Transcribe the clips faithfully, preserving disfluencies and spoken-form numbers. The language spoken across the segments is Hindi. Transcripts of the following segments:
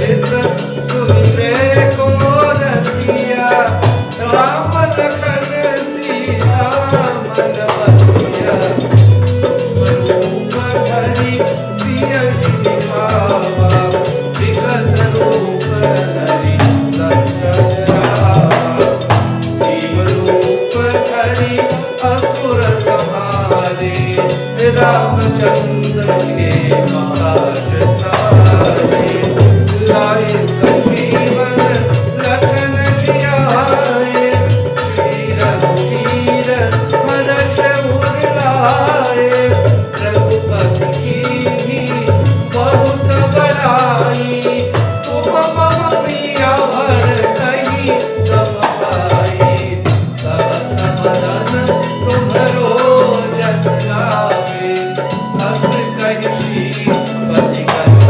रामचंद्र के महाराज सारे लाए संजीवन लखन जियाए श्री रघुवीर हर्ष उर लाए रघुपति की बहुत बड़ाई तुम मम प्रिय भरतहि सब भाई सब समदन तुम्हरो जस गावे हस कहि पति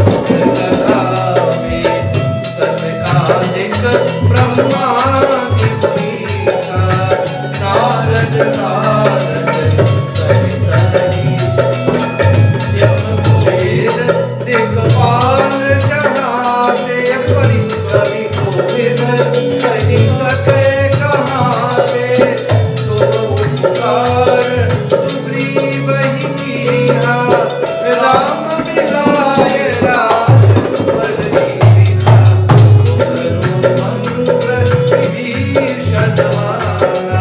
लगावे सत्कालिक ब्रह्मादि पुरीसा नारद सारद सहित हरि यम कुबेर दिक्पाल जहाते परिपरि कोविद कहि सके कहाते तुम उपकार सुग्रीव ही कीन्हा राम मिलाए राजपद दीन्हा तुमरो मंत्र विभीषण माना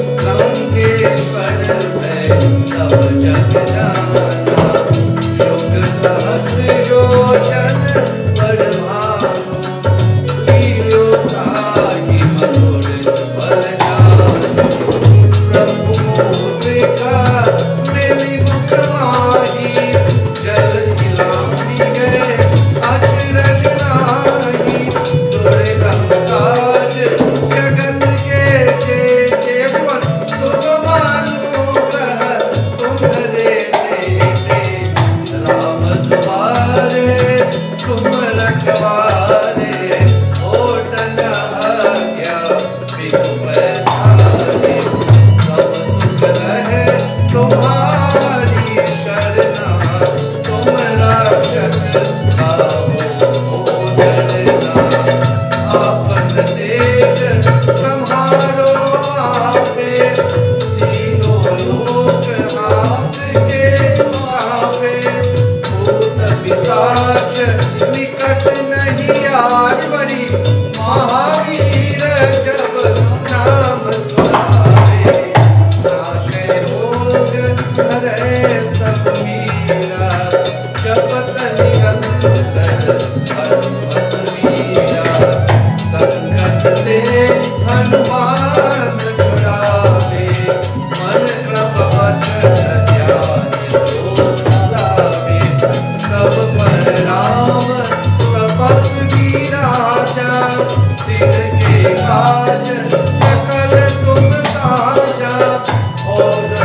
लंकेश्वर है सब जग जाना युग सहस्र योजन बड़ भानु लील्यो ताहि मधुर फल जानु प्रभु मुद्रिका मिली मुख माही जल खिलामी गए अचरज नाही दुर्लभ काज जगत के जेते पर सुगमानुग्रह तुम्हरे तेते राम द्वारे तुम रखवारे होटल आज्ञा बिनु पैसारे सब सुख रहे तुम्हारी शरणा तुम रक्षक काहू को डरना आपन तेज संहारो आपे तीनों लोक हाथ के आपे भूत पिशाच निकट नहीं आर बड़ी महावीर जब नाम सुनावे नाशे रोग हरे सब मीरा जपत निरंतर हनुमत वीरा संकट ते हनुमान छुड़ावे मन क्रम वचन ध्यान जो लावे सब पर राम तपस्वी राजा दिन के काज सकल तुम साजा और